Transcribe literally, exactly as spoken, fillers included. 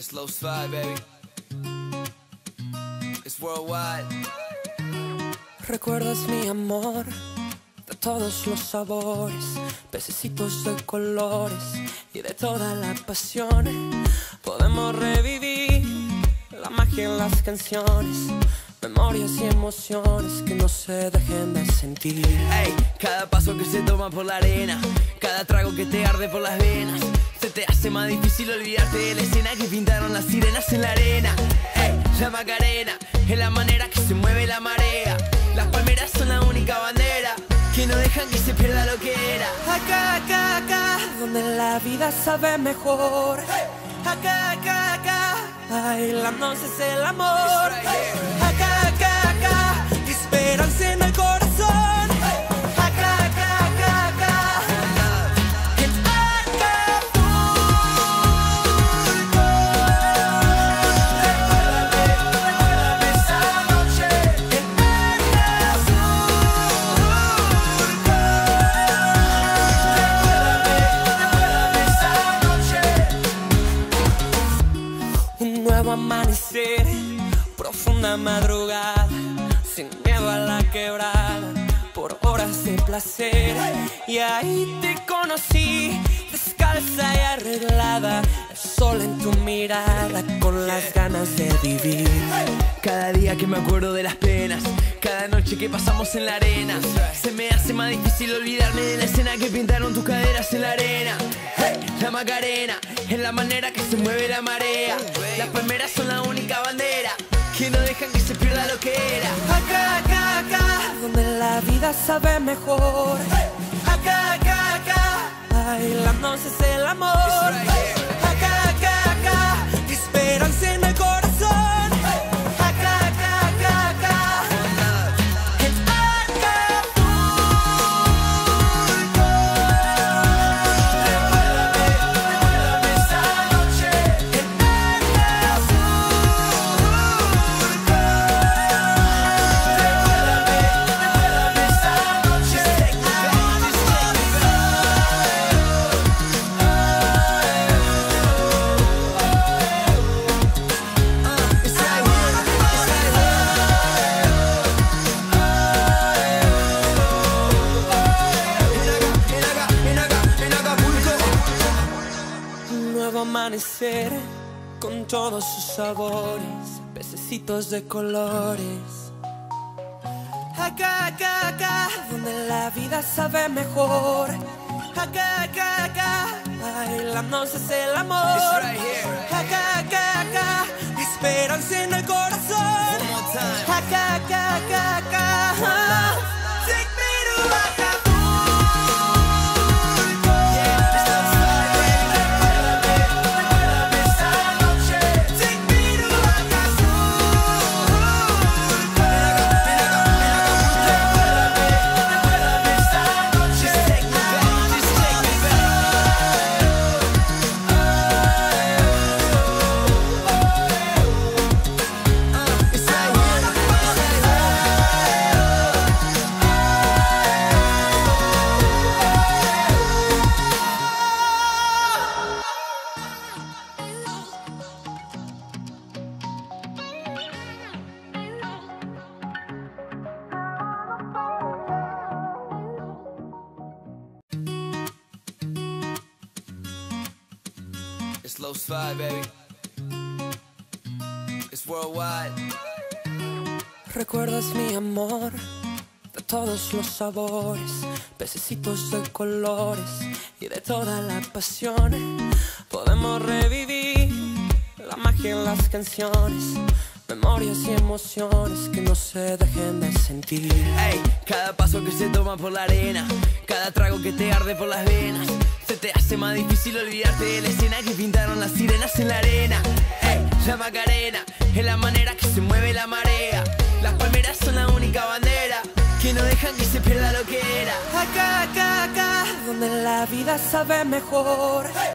It's low slide, baby. It's worldwide. Recuerdas mi amor de todos los sabores, pececitos de colores y de toda la pasión. Podemos revivir la magia en las canciones, memorias y emociones que no se dejen de sentir. Ey, cada paso que se toma por la arena, cada trago que te arde por las venas, se te hace más difícil olvidarte de la escena que pintaron las sirenas en la arena. Ey, la Macarena es la manera que se mueve la marea. Las palmeras son la única bandera que no dejan que se pierda lo que era. Acá, acá, acá, donde la vida sabe mejor. Acá, acá, acá, bailándonos es el amor. Acá, acá, acá, esperanza en el corazón. Acá, acá, acá, acá, en Acapulco. Recuérdame, recuérdame esa noche en Acapulco. Recuérdame, recuérdame esa noche. Un nuevo amanecer, profunda madrugada, sin miedo a la quebrada, por horas de placer. Y ahí te conocí, descalza y arreglada, el sol en tu mirada, con las ganas de vivir. Cada día que me acuerdo de las penas, cada noche que pasamos en la arena, se me hace más difícil olvidarme de la escena que pintaron tus caderas en la arena. Hey, la Macarena es la manera que se mueve la marea. Las palmeras son la única bandera que no dejan que se pierda lo que era. Acá, acá, acá, donde la vida sabe mejor. Acá, acá, acá, bailándonos es el amor. Acá, acá, acá, esperanza en el corazón. Acá, acá, acá, acá, en Acapulco. Recuérdame, recuérdame esa noche en Acapulco. Recuérdame, recuérdame esa noche en Un nuevo amanecer con todos sus sabores, pececitos de colores. Acá, acá, acá, donde la vida sabe mejor. Acá, acá, acá, bailándonos es el amor. Acá, acá, acá, esperanza en el corazón. Acá, acá, acá, acá, take me to Acapulco. Recuérdame, recuérdame esa noche. Take me to Acapulco. Recuérdame, recuérdame esa noche. Take me back, just take me It's low slide, baby. It's worldwide. Recuerdas mi amor de todos los sabores, pececitos de colores y de toda la pasión. Podemos revivir la magia en las canciones, memorias y emociones que no se dejen de sentir. Ey, cada paso que se toma por la arena, cada trago que te arde por las venas, se te hace más difícil olvidarte de la escena que pintaron las sirenas en la arena. Ey, la Macarena es la manera que se mueve la marea. Las palmeras son la única bandera que no dejan que se pierda lo que era. Acá, acá, acá, donde la vida sabe mejor.